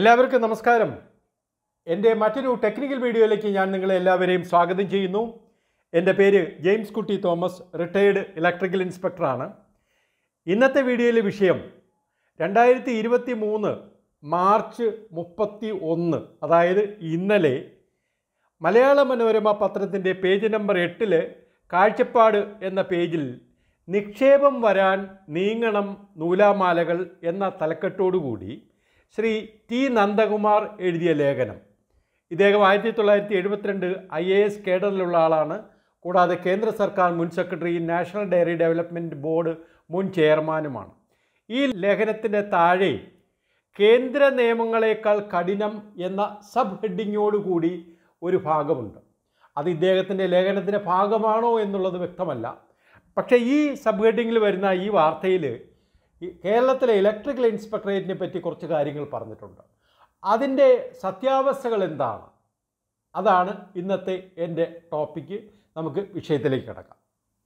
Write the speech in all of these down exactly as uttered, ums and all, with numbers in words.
എല്ലാവർക്കും നമസ്കാരം. എൻ്റെ മറ്റൊരു ടെക്നിക്കൽ വീഡിയോയിലേക്ക് ഞാൻ നിങ്ങളെ എല്ലാവരെയും സ്വാഗതം ചെയ്യുന്നു. എൻ്റെ പേര് ജെയിംസ് കുട്ടി തോമസ്, റിട്ടയേർഡ് ഇലക്ട്രിക്കൽ ഇൻസ്പെക്ടറാണ്. ഇന്നത്തെ വീഡിയോയിലെ വിഷയം രണ്ടായിരത്തി ഇരുപത്തി മൂന്ന് മാർച്ച് മുപ്പത്തി ഒന്ന്, അതായത് ഇന്നലെ മലയാള മനോരമ പത്രത്തിൻ്റെ പേജ് നമ്പർ എട്ടിൽ കാഴ്ചപ്പാട് എന്ന പേജിൽ നിക്ഷേപം വരാൻ നീങ്ങണം നൂലാമാലകൾ എന്ന തലക്കെട്ടോടുകൂടി ശ്രീ ടി നന്ദകുമാർ എഴുതിയ ലേഖനം. ഇദ്ദേഹം ആയിരത്തി തൊള്ളായിരത്തി എഴുപത്തിരണ്ട് ഐ എ എസ് കേഡറിലുള്ള ആളാണ്. കൂടാതെ കേന്ദ്ര സർക്കാർ മുൻ secretary, national dairy development board മുൻ ചെയർമാനുമാണ്. ഈ ലേഖനത്തിൻ്റെ താഴെ കേന്ദ്ര നിയമങ്ങളെക്കാൾ കഠിനം എന്ന സബ് ഹെഡിങ്ങോടുകൂടി ഒരു ഭാഗമുണ്ട്. അത് ഇദ്ദേഹത്തിൻ്റെ ലേഖനത്തിൻ്റെ ഭാഗമാണോ എന്നുള്ളത് വ്യക്തമല്ല. പക്ഷേ ഈ സബ് ഹെഡിങ്ങിൽ വരുന്ന ഈ വാർത്തയിൽ കേരളത്തിലെ ഇലക്ട്രിക്കൽ ഇൻസ്പെക്ടറേറ്റിനെ പറ്റി കുറച്ച് കാര്യങ്ങൾ പറഞ്ഞിട്ടുണ്ട്. അതിൻ്റെ സത്യാവസ്ഥകൾ എന്താണ്? അതാണ് ഇന്നത്തെ എൻ്റെ ടോപ്പിക്ക്. നമുക്ക് വിഷയത്തിലേക്ക് കിടക്കാം.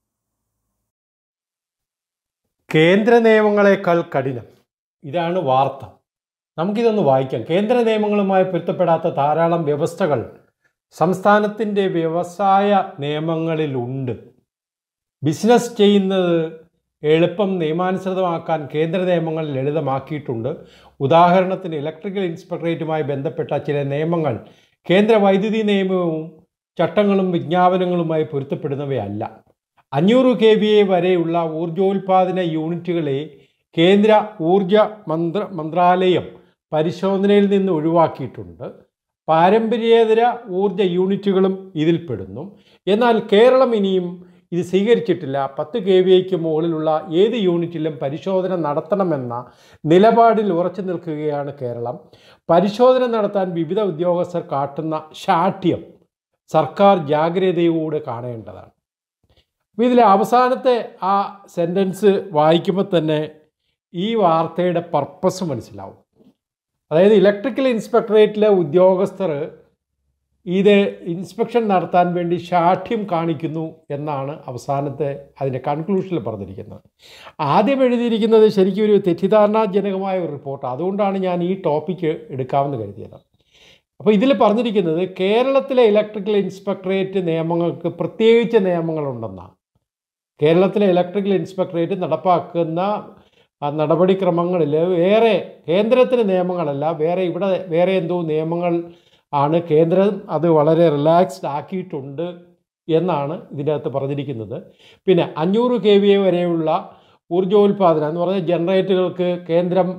കേന്ദ്ര നിയമങ്ങളെക്കാൾ കഠിനം, ഇതാണ് വാർത്ത. നമുക്കിതൊന്ന് വായിക്കാം. കേന്ദ്ര നിയമങ്ങളുമായി പൊരുത്തപ്പെടാത്ത ധാരാളം വ്യവസ്ഥകൾ സംസ്ഥാനത്തിൻ്റെ വ്യവസായ നിയമങ്ങളിലുണ്ട്. ബിസിനസ് ചെയ്യുന്നത് എളുപ്പം നിയമാനുസൃതമാക്കാൻ കേന്ദ്ര നിയമങ്ങൾ ലളിതമാക്കിയിട്ടുണ്ട്. ഉദാഹരണത്തിന് ഇലക്ട്രിക്കൽ ഇൻസ്പെക്ടറേറ്റുമായി ബന്ധപ്പെട്ട ചില നിയമങ്ങൾ കേന്ദ്ര വൈദ്യുതി നിയമവും ചട്ടങ്ങളും വിജ്ഞാപനങ്ങളുമായി പൊരുത്തപ്പെടുന്നവയല്ല. അഞ്ഞൂറ് കെ വി എ വരെയുള്ള ഊർജോൽപാദന യൂണിറ്റുകളെ കേന്ദ്ര ഊർജ മന്ത്ര മന്ത്രാലയം പരിശോധനയിൽ നിന്ന് ഒഴിവാക്കിയിട്ടുണ്ട്. പാരമ്പര്യേതര ഊർജ യൂണിറ്റുകളും ഇതിൽപ്പെടുന്നു. എന്നാൽ കേരളം ഇനിയും ഇത് സ്വീകരിച്ചിട്ടില്ല. പത്ത് കെ വി ഐക്ക് മുകളിലുള്ള ഏത് യൂണിറ്റിലും പരിശോധന നടത്തണമെന്ന നിലപാടിൽ ഉറച്ചു നിൽക്കുകയാണ് കേരളം. പരിശോധന നടത്താൻ വിവിധ ഉദ്യോഗസ്ഥർ കാട്ടുന്ന ശാഠ്യം സർക്കാർ ജാഗ്രതയോടെ കാണേണ്ടതാണ്. അപ്പോൾ ഇതിലെ അവസാനത്തെ ആ സെൻറ്റൻസ് വായിക്കുമ്പോൾ തന്നെ ഈ വാർത്തയുടെ പർപ്പസ് മനസ്സിലാവും. അതായത് ഇലക്ട്രിക്കൽ ഇൻസ്പെക്ടറേറ്റിലെ ഉദ്യോഗസ്ഥർ ഇത് ഇൻസ്പെക്ഷൻ നടത്താൻ വേണ്ടി ശാഠ്യം കാണിക്കുന്നു എന്നാണ് അവസാനത്തെ അതിൻ്റെ കൺക്ലൂഷനിൽ പറഞ്ഞിരിക്കുന്നത്. ആദ്യം എഴുതിയിരിക്കുന്നത് ശരിക്കും ഒരു തെറ്റിദ്ധാരണാജനകമായ ഒരു റിപ്പോർട്ട്. അതുകൊണ്ടാണ് ഞാൻ ഈ ടോപ്പിക്ക് എടുക്കാമെന്ന് കരുതിയത്. അപ്പോൾ ഇതിൽ പറഞ്ഞിരിക്കുന്നത് കേരളത്തിലെ ഇലക്ട്രിക്കൽ ഇൻസ്പെക്ടറേറ്റ് നിയമങ്ങൾക്ക് പ്രത്യേകിച്ച് നിയമങ്ങളുണ്ടെന്നാണ്. കേരളത്തിലെ ഇലക്ട്രിക്കൽ ഇൻസ്പെക്ടറേറ്റ് നടപ്പാക്കുന്ന നടപടിക്രമങ്ങളിൽ വേറെ കേന്ദ്രത്തിന് നിയമങ്ങളല്ല, വേറെ ഇവിടെ വേറെ എന്തോ നിയമങ്ങൾ ആണ്. കേന്ദ്രം അത് വളരെ റിലാക്സ്ഡ് ആക്കിയിട്ടുണ്ട് എന്നാണ് ഇതിൻ്റെ അകത്ത് പറഞ്ഞിരിക്കുന്നത്. പിന്നെ അഞ്ഞൂറ് കെ വി എ വരെയുള്ള ഊർജോൽപാദനം എന്ന് പറഞ്ഞാൽ ജനറേറ്ററുകൾക്ക് കേന്ദ്രം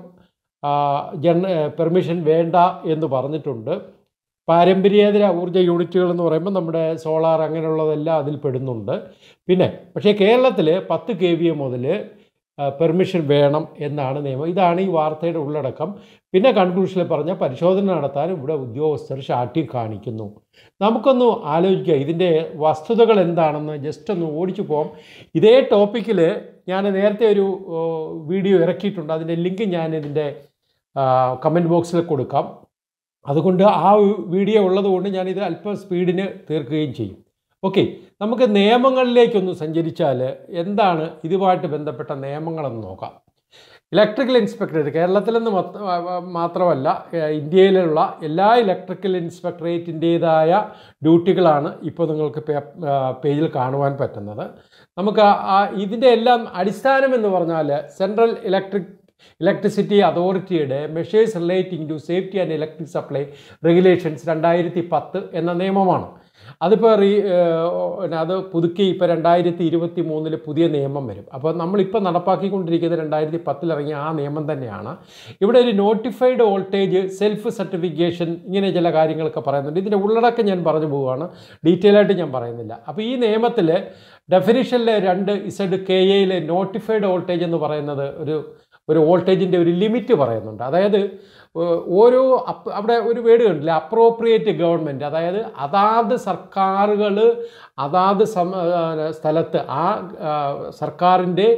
ജന പെർമിഷൻ വേണ്ട എന്ന് പറഞ്ഞിട്ടുണ്ട്. പാരമ്പര്യേതര ഊർജ്ജ യൂണിറ്റുകൾ എന്ന് പറയുമ്പോൾ നമ്മുടെ സോളാർ അങ്ങനെയുള്ളതെല്ലാം അതിൽ പെടുന്നുണ്ട്. പിന്നെ പക്ഷേ കേരളത്തിൽ പത്ത് കെ വി എ മുതൽ പെർമിഷൻ വേണം എന്നാണ് നിയമം. ഇതാണ് ഈ വാർത്തയുടെ ഉള്ളടക്കം. പിന്നെ കൺക്ലൂഷനിൽ പറഞ്ഞ പരിശോധന നടത്താൻ ഇവിടെ ഉദ്യോഗസ്ഥർ ശാഠ്യം കാണിക്കുന്നു. നമുക്കൊന്ന് ആലോചിക്കാം ഇതിൻ്റെ വസ്തുതകൾ എന്താണെന്ന്. ജസ്റ്റ് ഒന്ന് ഓടിച്ചു പോകാം. ഇതേ ടോപ്പിക്കിൽ ഞാൻ നേരത്തെ ഒരു വീഡിയോ ഇറക്കിയിട്ടുണ്ട്. അതിൻ്റെ ലിങ്ക് ഞാൻ ഇതിൻ്റെ കമൻറ്റ് ബോക്സിൽ കൊടുക്കാം. അതുകൊണ്ട് ആ വീഡിയോ ഉള്ളതുകൊണ്ട് ഞാനിത് അല്പം സ്പീഡിന് തീർക്കുകയും ചെയ്യും. ഓക്കെ, നമുക്ക് നിയമങ്ങളിലേക്കൊന്ന് സഞ്ചരിച്ചാൽ എന്താണ് ഇതുമായിട്ട് ബന്ധപ്പെട്ട നിയമങ്ങളെന്ന് നോക്കാം. ഇലക്ട്രിക്കൽ ഇൻസ്പെക്ടറേറ്റ് കേരളത്തിലെന്ന് മാത്രമല്ല ഇന്ത്യയിലുള്ള എല്ലാ ഇലക്ട്രിക്കൽ ഇൻസ്പെക്ടറേറ്റിൻ്റേതായ ഡ്യൂട്ടികളാണ് ഇപ്പോൾ നിങ്ങൾക്ക് പേജിൽ കാണുവാൻ പറ്റുന്നത്. നമുക്ക് ഇതിൻ്റെ എല്ലാം അടിസ്ഥാനം എന്ന് പറഞ്ഞാൽ സെൻട്രൽ ഇലക്ട്രിക് ഇലക്ട്രിസിറ്റി അതോറിറ്റിയുടെ measures relating to safety and electric supply regulations രണ്ടായിരത്തി പത്ത് എന്ന നിയമമാണ്. അതിപ്പോൾ റീ അത് പുതുക്കി ഇപ്പോൾ രണ്ടായിരത്തി ഇരുപത്തി മൂന്നിൽ പുതിയ നിയമം വരും. അപ്പോൾ നമ്മളിപ്പോൾ നടപ്പാക്കിക്കൊണ്ടിരിക്കുന്നത് രണ്ടായിരത്തി പത്തിലിറങ്ങിയ ആ നിയമം തന്നെയാണ്. ഇവിടെ ഒരു നോട്ടിഫൈഡ് വോൾട്ടേജ് സെൽഫ് സർട്ടിഫിക്കേഷൻ ഇങ്ങനെ ചില കാര്യങ്ങളൊക്കെ പറയുന്നുണ്ട്. ഇതിൻ്റെ ഉള്ളടക്കം ഞാൻ പറഞ്ഞു പോവുകയാണ്, ഡീറ്റെയിൽ ആയിട്ട് ഞാൻ പറയുന്നില്ല. അപ്പോൾ ഈ നിയമത്തിൽ ഡെഫിനിഷനിലെ രണ്ട് ഇസഡ് കെ എയിൽ നോട്ടിഫൈഡ് വോൾട്ടേജ് എന്ന് പറയുന്നത് ഒരു ഒരു വോൾട്ടേജിൻ്റെ ഒരു ലിമിറ്റ് പറയുന്നുണ്ട്. അതായത് ഓരോ അവിടെ ഒരു വേർഡ് കണ്ടില്ല, അപ്രോപ്രിയേറ്റ് ഗവൺമെൻറ്, അതായത് അതാത് സർക്കാരുകൾ അതാത് സ്ഥലത്ത് ആ സർക്കാരിൻ്റെ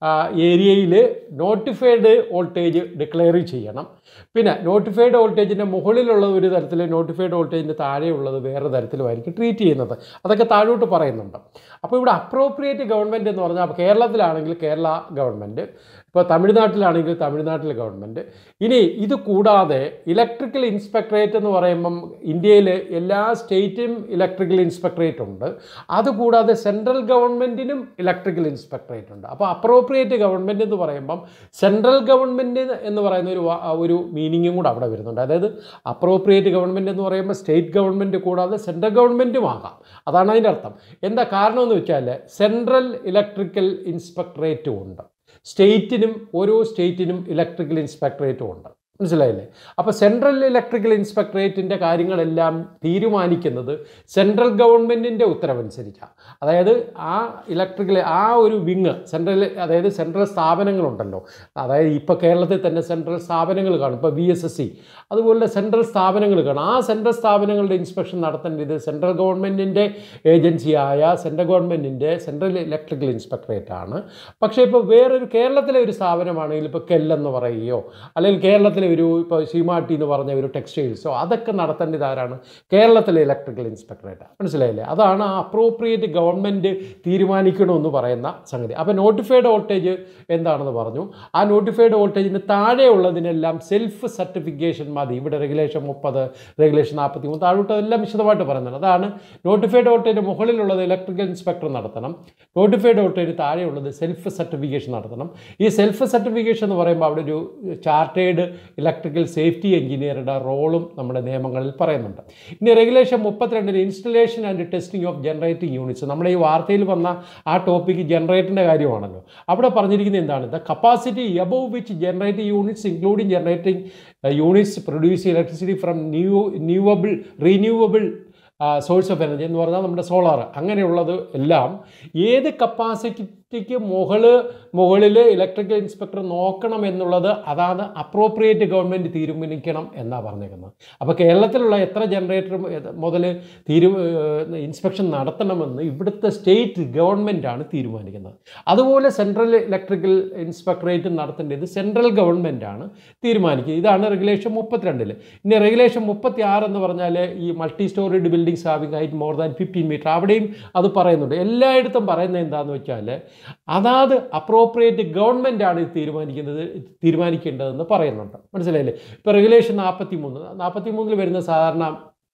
ഏരിയയിൽ നോട്ടിഫൈഡ് വോൾട്ടേജ് ഡിക്ലെയർ ചെയ്യണം. പിന്നെ നോട്ടിഫൈഡ് വോൾട്ടേജിൻ്റെ മുകളിലുള്ളത് ഒരു തരത്തിൽ, നോട്ടിഫൈഡ് വോൾട്ടേജിൻ്റെ താഴെയുള്ളത് വേറെ തരത്തിലുമായിരിക്കും ട്രീറ്റ് ചെയ്യുന്നത്. അതൊക്കെ താഴോട്ട് പറയുന്നുണ്ട്. അപ്പോൾ ഇവിടെ അപ്രോപ്രിയേറ്റ് ഗവൺമെൻറ് എന്ന് പറഞ്ഞാൽ കേരളത്തിലാണെങ്കിൽ കേരള ഗവൺമെൻറ്, ഇപ്പോൾ തമിഴ്നാട്ടിലാണെങ്കിൽ തമിഴ്നാട്ടിലെ ഗവൺമെൻറ്. ഇനി ഇത് കൂടാതെ ഇലക്ട്രിക്കൽ ഇൻസ്പെക്ടറേറ്റ് എന്ന് പറയുമ്പം ഇന്ത്യയിൽ എല്ലാ സ്റ്റേറ്റിനും ഇലക്ട്രിക്കൽ ഇൻസ്പെക്ടറേറ്റ് ഉണ്ട്. അതുകൂടാതെ സെൻട്രൽ ഗവൺമെൻറ്റിനും ഇലക്ട്രിക്കൽ ഇൻസ്പെക്ടറേറ്റ് ഉണ്ട്. അപ്പോൾ അപ്രോപ്രിയേറ്റ് ഗവൺമെൻറ് എന്ന് പറയുമ്പം സെൻട്രൽ ഗവൺമെൻറ് എന്ന് പറയുന്ന ഒരു ഒരു മീനിങ്ങും കൂടെ അവിടെ വരുന്നുണ്ട്. അതായത് അപ്രോപ്രിയേറ്റ് ഗവൺമെൻറ് എന്ന് പറയുമ്പോൾ സ്റ്റേറ്റ് ഗവൺമെൻറ് കൂടാതെ സെൻട്രൽ ഗവൺമെൻറ്റും ആകാം. അതാണ് അതിൻ്റെ അർത്ഥം. എന്താ കാരണം എന്ന് വെച്ചാൽ സെൻട്രൽ ഇലക്ട്രിക്കൽ ഇൻസ്പെക്ടറേറ്റും ഉണ്ട്, സ്റ്റേറ്റിനും ഓരോ സ്റ്റേറ്റിനും ഇലക്ട്രിക്കൽ ഇൻസ്പെക്ടറേറ്റും ഉണ്ട്. മനസ്സിലായില്ലേ? അപ്പോൾ സെൻട്രൽ ഇലക്ട്രിക്കൽ ഇൻസ്പെക്ടറേറ്റിൻ്റെ കാര്യങ്ങളെല്ലാം തീരുമാനിക്കുന്നത് സെൻട്രൽ ഗവൺമെൻറ്റിൻ്റെ ഉത്തരവനുസരിച്ചാണ്. അതായത് ആ ഇലക്ട്രിക്കൽ ആ ഒരു വിങ് സെൻട്രൽ, അതായത് സെൻട്രൽ സ്ഥാപനങ്ങളുണ്ടല്ലോ, അതായത് ഇപ്പോൾ കേരളത്തിൽ തന്നെ സെൻട്രൽ സ്ഥാപനങ്ങൾ കാണും. ഇപ്പോൾ വി എസ് എസ് സി അതുപോലെ സെൻട്രൽ സ്ഥാപനങ്ങൾ കാണും. ആ സെൻട്രൽ സ്ഥാപനങ്ങളുടെ ഇൻസ്പെക്ഷൻ നടത്തേണ്ടത് സെൻട്രൽ ഗവൺമെൻറ്റിൻ്റെ ഏജൻസിയായ സെൻട്രൽ ഗവൺമെൻറ്റിൻ്റെ സെൻട്രൽ ഇലക്ട്രിക്കൽ ഇൻസ്പെക്ടറേറ്റ് ആണ്. പക്ഷേ ഇപ്പോൾ വേറൊരു കേരളത്തിലെ ഒരു സ്ഥാപനമാണെങ്കിൽ ഇപ്പോൾ കെല്ലെന്ന് പറയുകയോ അല്ലെങ്കിൽ കേരളത്തിലെ ഒരു ഇപ്പോൾ സീമാട്ടി എന്ന് പറഞ്ഞ ഒരു ടെക്സ്റ്റൈൽസോ അതൊക്കെ നടത്തേണ്ടത് ആരാണ്? കേരളത്തിലെ ഇലക്ട്രിക്കൽ ഇൻസ്പെക്ടറേറ്റ്. മനസ്സിലായില്ലേ? അതാണ് ആ അപ്രോപ്രിയേറ്റ് ഗവൺമെൻറ് തീരുമാനിക്കണമെന്ന് പറയുന്ന സംഗതി. അപ്പോൾ നോട്ടിഫൈഡ് വോൾട്ടേജ് എന്താണെന്ന് പറഞ്ഞു. ആ നോട്ടിഫൈഡ് വോൾട്ടേജിന് താഴെയുള്ളതിനെല്ലാം സെൽഫ് സർട്ടിഫിക്കേഷൻ മതി. ഇവിടെ റെഗുലേഷൻ മുപ്പത്, റെഗുലേഷൻ നാൽപ്പത്തി മൂന്ന് താഴോട്ട് എല്ലാം വിശദമായിട്ട് പറയുന്നത്. അതാണ് നോട്ടിഫൈഡ് വോൾട്ടേജിന് മുകളിലുള്ളത് ഇലക്ട്രിക്കൽ ഇൻസ്പെക്ടർ നടത്തണം, നോട്ടിഫൈഡ് വോൾട്ടേജിന് താഴെയുള്ളത് സെൽഫ് സർട്ടിഫിക്കേഷൻ നടത്തണം. ഈ സെൽഫ് സർട്ടിഫിക്കേഷൻ എന്ന് പറയുമ്പോൾ അവിടെ ഒരു ചാർട്ടേഡ് ഇലക്ട്രിക്കൽ സേഫ്റ്റി എഞ്ചിനീയറുടെ റോളും നമ്മുടെ നിയമങ്ങളിൽ പറയുന്നുണ്ട്. ഇനി റെഗുലേഷൻ മുപ്പത്തിരണ്ടിന് installation and testing of generating units. നമ്മുടെ ഈ വാർത്തയിൽ വന്ന ആ ടോപ്പിക്ക് ജനറേറ്ററിൻ്റെ കാര്യമാണല്ലോ. അവിടെ പറഞ്ഞിരിക്കുന്നത് എന്താണ്? The capacity above which generating units including generating units produce electricity from new newable renewable source of energy എന്ന് പറഞ്ഞാൽ നമ്മുടെ സോളാർ, അങ്ങനെയുള്ളത് എല്ലാം ഏത് കപ്പാസിറ്റിക്ക് മുകളിൽ മുകളിൽ ഇലക്ട്രിക്കൽ ഇൻസ്പെക്ടർ നോക്കണം എന്നുള്ളത് അതാണ് അപ്രോപ്രിയേറ്റ് ഗവൺമെൻറ് തീരുമാനിക്കണം എന്നാണ് പറഞ്ഞേക്കുന്നത്. അപ്പോൾ കേരളത്തിലുള്ള എത്ര ജനറേറ്റർ മുതൽ തീരു ഇൻസ്പെക്ഷൻ നടത്തണമെന്ന് ഇവിടുത്തെ സ്റ്റേറ്റ് ഗവൺമെൻറ്റാണ് തീരുമാനിക്കുന്നത്. അതുപോലെ സെൻട്രൽ ഇലക്ട്രിക്കൽ ഇൻസ്പെക്ടറേറ്റ് നടത്തേണ്ടത് സെൻട്രൽ ഗവൺമെൻറ്റാണ് തീരുമാനിക്കുന്നത്. ഇതാണ് റെഗുലേഷൻ മുപ്പത്തിരണ്ടിൽ. ഇനി റെഗുലേഷൻ മുപ്പത്തി ആറ് എന്ന് പറഞ്ഞാൽ ഈ multi storeyed building having height more than fifteen metre, അവിടെയും അത് പറയുന്നുണ്ട്. എല്ലായിടത്തും പറയുന്നത് എന്താണെന്ന് വെച്ചാൽ അതാത് അപ്രോപ്രിയേറ്റ് ഗവൺമെൻറ്റാണ് ഇത് തീരുമാനിക്കുന്നത് തീരുമാനിക്കേണ്ടതെന്ന് പറയുന്നുണ്ട്. മനസ്സിലായില്ലേ? ഇപ്പോൾ റെഗുലേഷൻ നാൽപ്പത്തി മൂന്ന് നാൽപ്പത്തി മൂന്നിൽ വരുന്ന സാധാരണ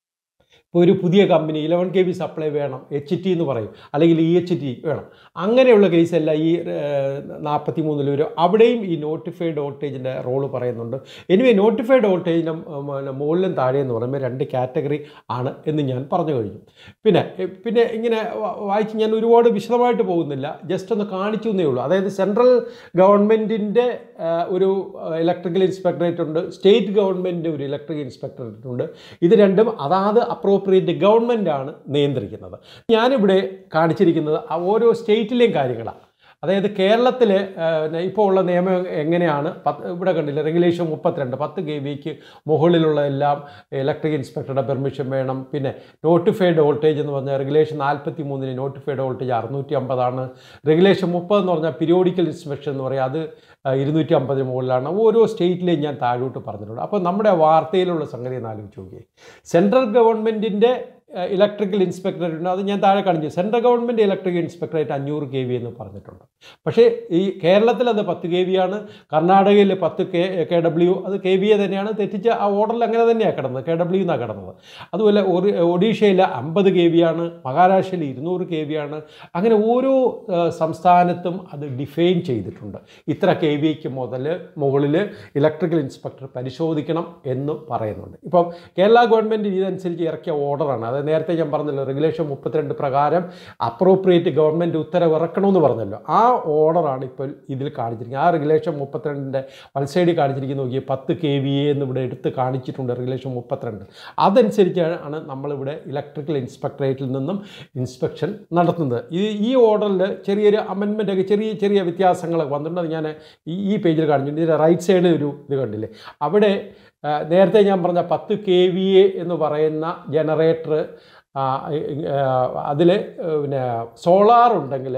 ഇപ്പോൾ ഒരു പുതിയ company eleven K V supply വേണം, എച്ച് ടി എന്ന് പറയും, അല്ലെങ്കിൽ ഇ എച്ച് ടി വേണം, അങ്ങനെയുള്ള കേസല്ല ഈ നാൽപ്പത്തി മൂന്നിൽ വരും. അവിടെയും ഈ നോട്ടിഫൈഡ് വോൾട്ടേജിൻ്റെ റോള് പറയുന്നുണ്ട്. എനിവേ നോട്ടിഫൈഡ് വോൾട്ടേജിൻ്റെ മുകളിലും താഴെ എന്ന് പറയുമ്പോൾ രണ്ട് കാറ്റഗറി ആണ് എന്ന് ഞാൻ പറഞ്ഞു കഴിഞ്ഞു. പിന്നെ പിന്നെ ഇങ്ങനെ വായിച്ച് ഞാൻ ഒരുപാട് വിശദമായിട്ട് പോകുന്നില്ല, ജസ്റ്റ് ഒന്ന് കാണിച്ചു എന്നേ ഉള്ളൂ. അതായത് സെൻട്രൽ ഗവൺമെൻറ്റിൻ്റെ ഒരു ഇലക്ട്രിക്കൽ ഇൻസ്പെക്ടറേറ്റ് ഉണ്ട്, സ്റ്റേറ്റ് ഗവൺമെൻറ്റിൻ്റെ ഒരു ഇലക്ട്രിക്കൽ ഇൻസ്പെക്ടറേറ്റ് ഉണ്ട്. ഇത് രണ്ടും അതാത് അപ്രോപ്രിയേറ്റ് ഗവൺമെൻറ്റാണ് നിയന്ത്രിക്കുന്നത്. ഞാനിവിടെ കാണിച്ചിരിക്കുന്നത് ഓരോ സ്റ്റേറ്റിലെയും കാര്യങ്ങളാണ്. അതായത് കേരളത്തിൽ ഇപ്പോൾ ഉള്ള നിയമം എങ്ങനെയാണ്? പത്ത് ഇവിടെ കണ്ടില്ല, റെഗുലേഷൻ മുപ്പത്തിരണ്ട് പത്ത് കെ വിക്ക് മുകളിലുള്ള എല്ലാം ഇലക്ട്രിക് ഇൻസ്പെക്ടറുടെ പെർമിഷൻ വേണം. പിന്നെ നോട്ടിഫൈഡ് വോൾട്ടേജ് എന്ന് പറഞ്ഞാൽ റെഗുലേഷൻ നാൽപ്പത്തി മൂന്നിന് നോട്ടിഫൈഡ് വോൾട്ടേജ് അറുന്നൂറ്റി അമ്പതാണ്. റെഗുലേഷൻ മുപ്പത് എന്ന് പറഞ്ഞാൽ പീരിയോഡിക്കൽ ഇൻസ്പെക്ഷൻ എന്ന് പറയുക അത് ഇരുന്നൂറ്റി അമ്പതിന് മുകളിലാണ്. ഓരോ സ്റ്റേറ്റിലെയും ഞാൻ താഴോട്ട് പറഞ്ഞിട്ടുണ്ട്. അപ്പോൾ നമ്മുടെ വാർത്തയിലുള്ള സംഗതി ഒന്ന് ആലോചിച്ച് നോക്കിയേ. സെൻട്രൽ ഗവൺമെൻറ്റിൻ്റെ ഇലക്ട്രിക്കൽ ഇൻസ്പെക്ടറേറ്റ് ഉണ്ട്, അത് ഞാൻ താഴെ കാണിച്ചു. സെൻട്രൽ ഗവൺമെൻറ് ഇലക്ട്രിക്കൽ ഇൻസ്പെക്ടറേറ്റ് അഞ്ഞൂറ് കെ വി എന്ന് പറഞ്ഞിട്ടുണ്ട്. പക്ഷേ ഈ കേരളത്തിൽ അത് പത്ത് കെ വി ആണ്, കർണാടകയിൽ പത്ത് കെ കെ ഡബ്ല്യു അത് കെ വി എ തന്നെയാണ്. തെറ്റിച്ച ആ ഓർഡറിൽ അങ്ങനെ തന്നെയാണ് കിടന്നത്, കെ ഡബ്ല്യു എന്നാണ് കിടന്നത്. അതുപോലെ ഒഡീഷയിൽ അമ്പത് കെ വി ആണ്, മഹാരാഷ്ട്രയിൽ ഇരുന്നൂറ് കെ വി ആണ്. അങ്ങനെ ഓരോ സംസ്ഥാനത്തും അത് ഡിഫൈൻ ചെയ്തിട്ടുണ്ട്. ഇത്ര കെ വിക്ക് മുതൽ മുകളിൽ ഇലക്ട്രിക്കൽ ഇൻസ്പെക്ടർ പരിശോധിക്കണം എന്ന് പറയുന്നുണ്ട്. ഇപ്പം കേരള ഗവൺമെൻറ് ഇതനുസരിച്ച് ഇറക്കിയ ഓർഡറാണ്. അത് നേരത്തെ ഞാൻ പറഞ്ഞല്ലോ, റെഗുലേഷൻ മുപ്പത്തിരണ്ട് പ്രകാരം അപ്രോപ്രിയേറ്റ് ഗവൺമെൻറ് ഉത്തരവ് ഇറക്കണമെന്ന് പറഞ്ഞല്ലോ, ആ ഓർഡറാണ് ഇപ്പോൾ ഇതിൽ കാണിച്ചിരിക്കുന്നത്. ആ റെഗുലേഷൻ മുപ്പത്തിരണ്ടിൻ്റെ വൺസൈഡിൽ കാണിച്ചിരിക്കുന്ന നോക്കിയാൽ പത്ത് കെ വി എ എന്നിവിടെ എടുത്ത് കാണിച്ചിട്ടുണ്ട് റെഗുലേഷൻ മുപ്പത്തിരണ്ട്. അതനുസരിച്ചാണ് നമ്മളിവിടെ ഇലക്ട്രിക്കൽ ഇൻസ്പെക്ടറേറ്റിൽ നിന്നും ഇൻസ്പെക്ഷൻ നടത്തുന്നത്. ഈ ഈ ഓർഡറിൽ ചെറിയൊരു അമെൻമെൻറ്റൊക്കെ ചെറിയ ചെറിയ വ്യത്യാസങ്ങളൊക്കെ വന്നിട്ടുണ്ട്. അത് ഞാൻ ഈ പേജിൽ കാണിച്ചിട്ടുണ്ട്. ഇതിൻ്റെ റൈറ്റ് സൈഡിൽ ഒരു ഇത് കണ്ടില്ലേ, അവിടെ നേരത്തെ ഞാൻ പറഞ്ഞ പത്ത് കെ വി എ എന്ന് പറയുന്ന ജനറേറ്റർ അതിൽ പിന്നെ സോളാർ ഉണ്ടെങ്കിൽ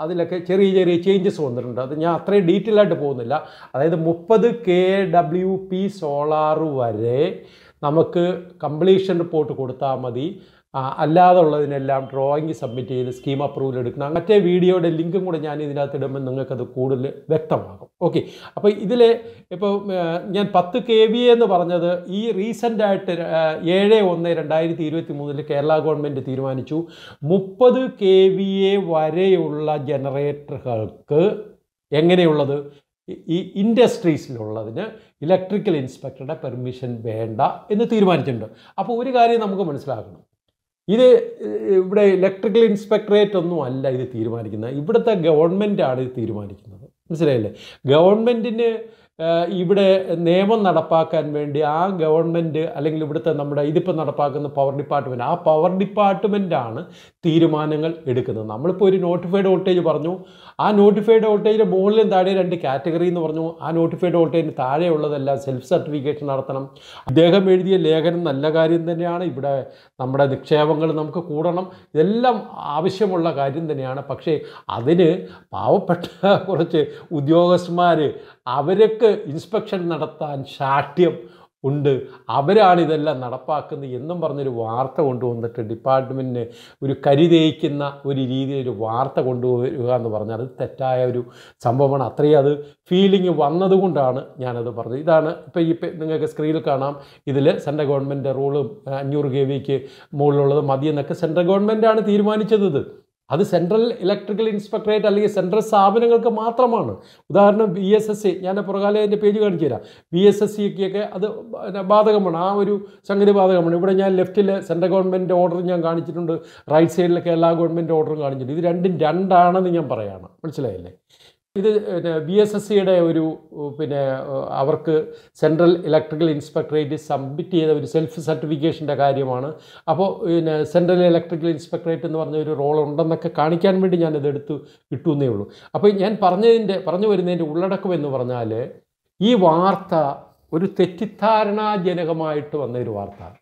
അതിലൊക്കെ ചെറിയ ചെറിയ ചേഞ്ചസ് വന്നിട്ടുണ്ട്. അത് ഞാൻ അത്രയും ഡീറ്റെയിൽ ആയിട്ട് പോകുന്നില്ല. അതായത് മുപ്പത് കെ ഡബ്ല്യു പി സോളാർ വരെ നമുക്ക് കംപ്ലീഷൻ റിപ്പോർട്ട് കൊടുത്താൽ മതി. അല്ലാതെ ഉള്ളതിനെല്ലാം ഡ്രോയിങ് സബ്മിറ്റ് ചെയ്ത് സ്കീം അപ്രൂവൽ എടുക്കണം. മറ്റേ വീഡിയോയുടെ ലിങ്കും കൂടെ ഞാൻ ഇതിനകത്ത് ഇടുമ്പോൾ നിങ്ങൾക്കത് കൂടുതൽ വ്യക്തമാകും. ഓക്കെ, അപ്പോൾ ഇതിൽ ഇപ്പോൾ ഞാൻ പത്ത് കെ വി എന്ന് പറഞ്ഞത് ഈ റീസെൻ്റായിട്ട് ഏഴ് ഒന്ന് രണ്ടായിരത്തി ഇരുപത്തി മൂന്നിൽ കേരള ഗവൺമെൻറ് തീരുമാനിച്ചു മുപ്പത് കെ വി എ വരെയുള്ള ജനറേറ്ററുകൾക്ക് എങ്ങനെയുള്ളത് ഈ ഇൻഡസ്ട്രീസിലുള്ളതിന് ഇലക്ട്രിക്കൽ ഇൻസ്പെക്ടറുടെ പെർമിഷൻ വേണ്ട എന്ന് തീരുമാനിച്ചിട്ടുണ്ട്. അപ്പോൾ ഒരു കാര്യം നമുക്ക് മനസ്സിലാക്കണം, ഇത് ഇവിടെ ഇലക്ട്രിക്കൽ ഇൻസ്പെക്ടറേറ്റ് ഒന്നും അല്ല ഇത് തീരുമാനിക്കുന്നത്, ഇവിടുത്തെ ഗവൺമെൻറ്റാണ് ഇത് തീരുമാനിക്കുന്നത്. മനസ്സിലായില്ലേ? ഗവൺമെൻറ്റിന് ഇവിടെ നിയമം നടപ്പാക്കാൻ വേണ്ടി ആ ഗവൺമെൻറ് അല്ലെങ്കിൽ ഇവിടുത്തെ നമ്മുടെ ഇതിപ്പോൾ നടപ്പാക്കുന്ന പവർ ഡിപ്പാർട്ട്മെൻറ്റ്, ആ പവർ ഡിപ്പാർട്ട്മെൻറ്റാണ് തീരുമാനങ്ങൾ എടുക്കുന്നത്. നമ്മളിപ്പോൾ ഒരു നോട്ടിഫൈഡ് വോൾട്ടേജ് പറഞ്ഞു, ആ നോട്ടിഫൈഡ് വോൾട്ടേജിൻ്റെ മുകളിലും താഴെ രണ്ട് കാറ്റഗറി എന്ന് പറഞ്ഞു. ആ നോട്ടിഫൈഡ് വോൾട്ടേജിന് താഴെയുള്ളതെല്ലാം സെൽഫ് സർട്ടിഫിക്കേഷൻ നടത്തണം. അദ്ദേഹം എഴുതിയ ലേഖനം നല്ല കാര്യം തന്നെയാണ്. ഇവിടെ നമ്മുടെ നിക്ഷേപങ്ങൾ നമുക്ക് കൂടണം, ഇതെല്ലാം ആവശ്യമുള്ള കാര്യം തന്നെയാണ്. പക്ഷേ അതിന് പാവപ്പെട്ട കുറച്ച് ഉദ്യോഗസ്ഥന്മാർ അവർക്ക് ഇൻസ്പെക്ഷൻ നടത്താൻ ശാഠ്യം ഉണ്ട്, അവരാണ് ഇതെല്ലാം നടപ്പാക്കുന്നത് എന്നും പറഞ്ഞൊരു വാർത്ത കൊണ്ടുവന്നിട്ട് ഡിപ്പാർട്ട്മെൻറ്റിന് ഒരു കരുതേയ്ക്കുന്ന ഒരു രീതിയിൽ ഒരു വാർത്ത കൊണ്ടുവരിക എന്ന് പറഞ്ഞാൽ അത് തെറ്റായ ഒരു സംഭവമാണ്. അത്രയും അത് ഫീലിംഗ് വന്നതുകൊണ്ടാണ് ഞാനത് പറഞ്ഞത്. ഇതാണ് ഇപ്പോൾ ഈ നിങ്ങൾക്ക് സ്ക്രീനിൽ കാണാം. ഇതിൽ സെൻട്രൽ ഗവൺമെൻറ് റൂള് അഞ്ഞൂറ് കെ വിക്ക് മുകളിലുള്ളത് മതിയെന്നൊക്കെ സെൻട്രൽ ഗവൺമെൻറ്റാണ് തീരുമാനിച്ചത്. ഇത് അത് സെൻട്രൽ ഇലക്ട്രിക്കൽ ഇൻസ്പെക്ടറേറ്റ് അല്ലെങ്കിൽ സെൻട്രൽ സ്ഥാപനങ്ങൾക്ക് മാത്രമാണ്. ഉദാഹരണം ബി എസ് എസ് സി, ഞാൻ പുറകാലെ അതിൻ്റെ പേജ് കാണിച്ചു തരാം. ബി എസ് എസ് സിക്കൊക്കെ അത് ബാധകമാണ്, ആ ഒരു സംഗതി ബാധകമാണ്. ഇവിടെ ഞാൻ ലെഫ്റ്റിൽ സെൻട്രൽ ഗവൺമെൻറ് ഓർഡർ ഞാൻ കാണിച്ചിട്ടുണ്ട്, റൈറ്റ് സൈഡിൽ കേരള ഗവൺമെൻറ് ഓർഡറും കാണിച്ചിട്ടുണ്ട്. ഇത് രണ്ടും രണ്ടാണെന്ന് ഞാൻ പറയുകയാണ്. മനസ്സിലായില്ലേ? ഇത് പിന്നെ ബി എസ് എസ് സിയുടെ ഒരു പിന്നെ അവർക്ക് സെൻട്രൽ ഇലക്ട്രിക്കൽ ഇൻസ്പെക്ടറേറ്റ് സബ്മിറ്റ് ചെയ്ത ഒരു സെൽഫ് സർട്ടിഫിക്കേഷൻ്റെ കാര്യമാണ്. അപ്പോൾ പിന്നെ സെൻട്രൽ ഇലക്ട്രിക്കൽ ഇൻസ്പെക്ടറേറ്റ് എന്ന് പറഞ്ഞ ഒരു റോൾ ഉണ്ടെന്നൊക്കെ കാണിക്കാൻ വേണ്ടി ഞാനിത് എടുത്ത് ഇട്ടു എന്നേ ഉള്ളൂ. അപ്പോൾ ഞാൻ പറഞ്ഞതിൻ്റെ പറഞ്ഞു വരുന്നതിൻ്റെ ഉള്ളടക്കം എന്ന് പറഞ്ഞാൽ ഈ വാർത്ത ഒരു തെറ്റിദ്ധാരണാജനകമായിട്ട് വന്നൊരു വാർത്ത.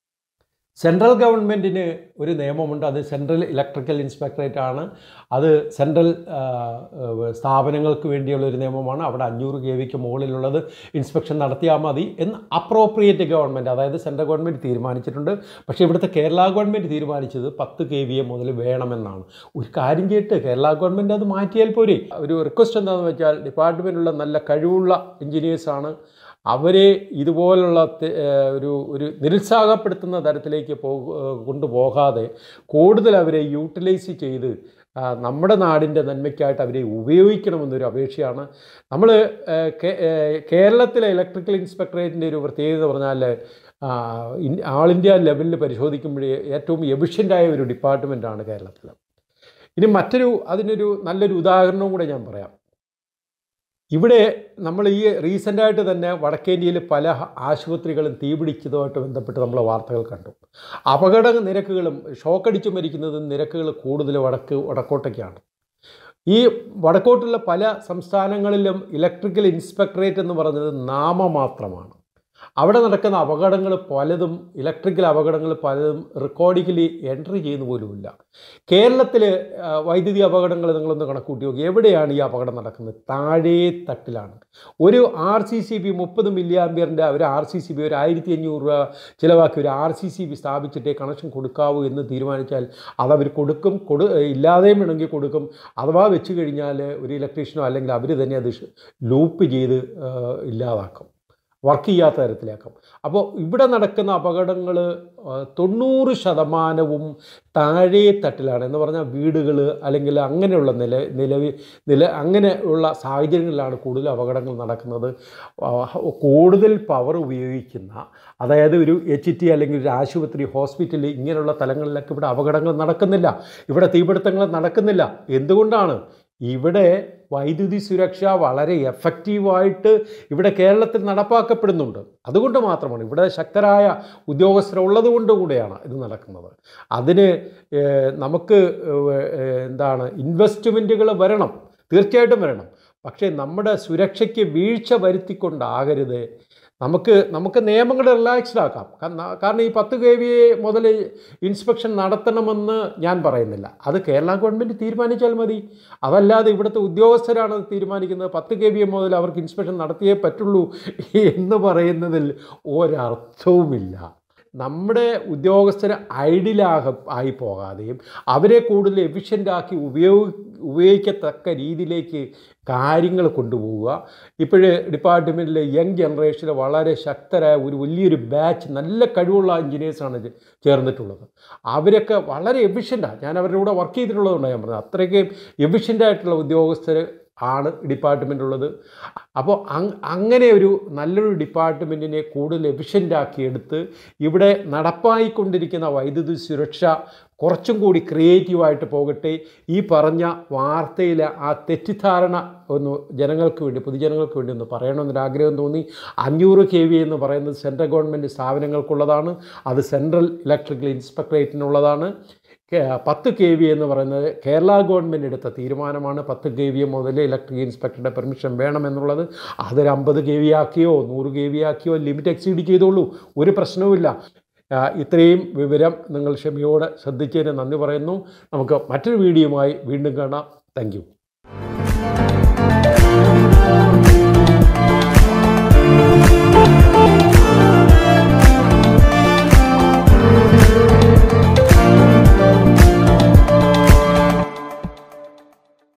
സെൻട്രൽ ഗവൺമെൻറ്റിന് ഒരു നിയമമുണ്ട്, അത് സെൻട്രൽ ഇലക്ട്രിക്കൽ ഇൻസ്പെക്ടറേറ്റ് ആണ്. അത് സെൻട്രൽ സ്ഥാപനങ്ങൾക്ക് വേണ്ടിയുള്ള ഒരു നിയമമാണ്. അവിടെ അഞ്ഞൂറ് കെ വിക്ക് മുകളിലുള്ളത് ഇൻസ്പെക്ഷൻ നടത്തിയാൽ മതി എന്ന് അപ്രോപ്രിയേറ്റ് ഗവൺമെൻറ്, അതായത് സെൻട്രൽ ഗവൺമെൻറ് തീരുമാനിച്ചിട്ടുണ്ട്. പക്ഷേ ഇവിടുത്തെ കേരള ഗവൺമെൻറ് തീരുമാനിച്ചത് പത്ത് കെ വി എ മുതൽ വേണമെന്നാണ്. ഒരു കാര്യം ചെയ്തിട്ട് കേരള ഗവൺമെൻറ് അത് മാറ്റിയാൽ പോരെ. ഒരു റിക്വസ്റ്റ് എന്താണെന്ന് വെച്ചാൽ ഡിപ്പാർട്ട്മെൻറ്റിലുള്ള നല്ല കഴിവുള്ള എൻജിനീയേഴ്സാണ്, അവരെ ഇതുപോലുള്ള ഒരു ഒരു നിരുത്സാഹപ്പെടുത്തുന്ന തരത്തിലേക്ക് പോ കൊണ്ടുപോകാതെ കൂടുതൽ അവരെ യൂട്ടിലൈസ് ചെയ്ത് നമ്മുടെ നാടിൻ്റെ നന്മയ്ക്കായിട്ട് അവരെ ഉപയോഗിക്കണമെന്നൊരു അപേക്ഷയാണ്. നമ്മൾ കേരളത്തിലെ ഇലക്ട്രിക്കൽ ഇൻസ്പെക്ടറേറ്റിൻ്റെ ഒരു പ്രത്യേകത പറഞ്ഞാൽ ആൾ ഇന്ത്യ ലെവലിൽ പരിശോധിക്കുമ്പോഴേ ഏറ്റവും എഫിഷ്യൻ്റായ ഒരു ഡിപ്പാർട്ട്മെൻറ്റാണ് കേരളത്തിൽ. ഇനി മറ്റൊരു അതിനൊരു നല്ലൊരു ഉദാഹരണവും കൂടെ ഞാൻ പറയാം. ഇവിടെ നമ്മൾ ഈ റീസെൻ്റായിട്ട് തന്നെ വടക്കേന്ത്യയിൽ പല ആശുപത്രികളും തീപിടിച്ചതുമായിട്ട് ബന്ധപ്പെട്ട് നമ്മൾ വാർത്തകൾ കണ്ടു. അപകട നിരക്കുകളും ഷോക്കടിച്ചു മരിക്കുന്നതും നിരക്കുകൾ കൂടുതൽ വടക്ക് വടക്കോട്ടൊക്കെയാണ്. ഈ വടക്കോട്ടുള്ള പല സംസ്ഥാനങ്ങളിലും ഇലക്ട്രിക്കൽ ഇൻസ്പെക്ടറേറ്റ് എന്ന് പറയുന്നത് നാമമാത്രമാണ്. അവിടെ നടക്കുന്ന അപകടങ്ങൾ പലതും ഇലക്ട്രിക്കൽ അപകടങ്ങൾ പലതും റെക്കോർഡിക്കലി എൻട്രി ചെയ്യുന്ന പോലുമില്ല. കേരളത്തിൽ വൈദ്യുതി അപകടങ്ങൾ നിങ്ങളൊന്ന് കണക്കൂട്ടി നോക്കി, എവിടെയാണ് ഈ അപകടം നടക്കുന്നത്? താഴേ തട്ടിലാണ്. ഒരു ആർ സി സി ബി മുപ്പത് മില്ലി ആംബിയറിൻ്റെ ഒരു ആർ സി സി ബി ഒരു ആയിരത്തി അഞ്ഞൂറ് രൂപ ചിലവാക്കി ഒരു ആർ സി സി ബി സ്ഥാപിച്ചിട്ടേ കണക്ഷൻ കൊടുക്കാവൂ എന്ന് തീരുമാനിച്ചാൽ അതവർ കൊടുക്കും. കൊടു ഇല്ലാതെയും വേണമെങ്കിൽ കൊടുക്കും. അഥവാ വെച്ച് കഴിഞ്ഞാൽ ഒരു ഇലക്ട്രീഷ്യനോ അല്ലെങ്കിൽ അവർ തന്നെ അത് ലൂപ്പ് ചെയ്ത് ഇല്ലാതാക്കും, വർക്ക് ചെയ്യാത്ത തരത്തിലാക്കും. അപ്പോൾ ഇവിടെ നടക്കുന്ന അപകടങ്ങൾ തൊണ്ണൂറ് ശതമാനവും താഴേ തട്ടിലാണ്. എന്ന് പറഞ്ഞാൽ വീടുകൾ അല്ലെങ്കിൽ അങ്ങനെയുള്ള നില നിലവി നില അങ്ങനെയുള്ള സാഹചര്യങ്ങളിലാണ് കൂടുതൽ അപകടങ്ങൾ നടക്കുന്നത്. കൂടുതൽ പവർ ഉപയോഗിക്കുന്ന, അതായത് ഒരു എച്ച് ടി അല്ലെങ്കിൽ ഒരു ആശുപത്രി, ഹോസ്പിറ്റൽ, ഇങ്ങനെയുള്ള തലങ്ങളിലൊക്കെ ഇവിടെ അപകടങ്ങൾ നടക്കുന്നില്ല, ഇവിടെ തീപിടുത്തങ്ങൾ നടക്കുന്നില്ല. എന്തുകൊണ്ടാണ്? ഇവിടെ വൈദ്യുതി സുരക്ഷ വളരെ എഫക്റ്റീവായിട്ട് ഇവിടെ കേരളത്തിൽ നടപ്പാക്കപ്പെടുന്നുണ്ട്. അതുകൊണ്ട് മാത്രമാണ്, ഇവിടെ ശക്തരായ ഉദ്യോഗസ്ഥരുള്ളത് കൊണ്ട് കൂടെയാണ് ഇത് നടക്കുന്നത്. അതിന് നമുക്ക് എന്താണ് ഇൻവെസ്റ്റ്മെൻറ്റുകൾ വരണം, തീർച്ചയായിട്ടും വരണം. പക്ഷേ നമ്മുടെ സുരക്ഷയ്ക്ക് വീഴ്ച വരുത്തിക്കൊണ്ടാകരുത് നമുക്ക് നമുക്ക് നിയമങ്ങൾ റിലാക്സ്ഡ് ആക്കാം. കാരണം ഈ പത്ത് കെ വി എ മുതൽ ഇൻസ്പെക്ഷൻ നടത്തണമെന്ന് ഞാൻ പറയുന്നില്ല. അത് കേരള ഗവൺമെൻറ് തീരുമാനിച്ചാൽ മതി. അതല്ലാതെ ഇവിടുത്തെ ഉദ്യോഗസ്ഥരാണ് അത് തീരുമാനിക്കുന്നത്. പത്ത് കെ വി എ മുതൽ അവർക്ക് ഇൻസ്പെക്ഷൻ നടത്തിയേ പറ്റുള്ളൂ എന്ന് പറയുന്നതിൽ ഒരർത്ഥവുമില്ല. നമ്മുടെ ഉദ്യോഗസ്ഥർ ഐഡിയലാക ആയി പോകാതെയും അവരെ കൂടുതൽ എഫിഷ്യൻ്റാക്കി ഉപയോഗി ഉപയോഗിക്കത്തക്ക രീതിയിലേക്ക് കാര്യങ്ങൾ കൊണ്ടുപോവുക. ഇപ്പോഴ് ഡിപ്പാർട്ട്മെൻറ്റിലെ യങ് ജനറേഷനിൽ വളരെ ശക്തരായ ഒരു വലിയൊരു ബാച്ച് നല്ല കഴിവുള്ള എഞ്ചിനീയേഴ്സാണ് ചേർന്നിട്ടുള്ളത്. അവരൊക്കെ വളരെ എഫിഷ്യൻ്റാണ്. ഞാൻ അവരുടെ കൂടെ വർക്ക് ചെയ്തിട്ടുള്ളതുകൊണ്ടാണ് ഞാൻ പറഞ്ഞത്. അത്രയ്ക്ക് എഫിഷ്യൻ്റായിട്ടുള്ള ഉദ്യോഗസ്ഥർ ആണ് ഡിപ്പാർട്ട്മെൻറ്റുള്ളത്. അപ്പോൾ അങ്ങനെ ഒരു നല്ലൊരു ഡിപ്പാർട്ട്മെൻറ്റിനെ കൂടുതൽ എഫിഷ്യൻ്റാക്കി എടുത്ത് ഇവിടെ നടപ്പായിക്കൊണ്ടിരിക്കുന്ന വൈദ്യുതി സുരക്ഷ കുറച്ചും കൂടി ക്രിയേറ്റീവായിട്ട് പോകട്ടെ. ഈ പറഞ്ഞ വാർത്തയിലെ ആ തെറ്റിദ്ധാരണ ഒന്ന് ജനങ്ങൾക്ക് വേണ്ടി പൊതുജനങ്ങൾക്ക് വേണ്ടി ഒന്ന് പറയണമെന്നൊരാഗ്രഹം തോന്നി. അഞ്ഞൂറ് കെ വി എന്ന് പറയുന്നത് സെൻട്രൽ ഗവൺമെൻറ് സ്ഥാപനങ്ങൾക്കുള്ളതാണ്. അത് സെൻട്രൽ ഇലക്ട്രിക്കൽ ഇൻസ്പെക്ടറേറ്റിനുള്ളതാണ്. പത്ത് കെ വി എന്ന് പറയുന്നത് കേരള ഗവൺമെൻറ് എടുത്ത തീരുമാനമാണ്. പത്ത് കെ വി മുതൽ ഇലക്ട്രിക് ഇൻസ്പെക്ടറുടെ പെർമിഷൻ വേണമെന്നുള്ളത്. അതൊരു അമ്പത് കെ വി ആക്കിയോ നൂറ് കെ വി ആക്കിയോ ലിമിറ്റ് എക്സീഡ് ചെയ്തോളൂ, ഒരു പ്രശ്നവുമില്ല. ഇത്രയും വിവരം നിങ്ങൾ ക്ഷമയോടെ ശ്രദ്ധിച്ചതിന് നന്ദി പറയുന്നു. നമുക്ക് മറ്റൊരു വീഡിയോയുമായി വീണ്ടും കാണാം. Thank U.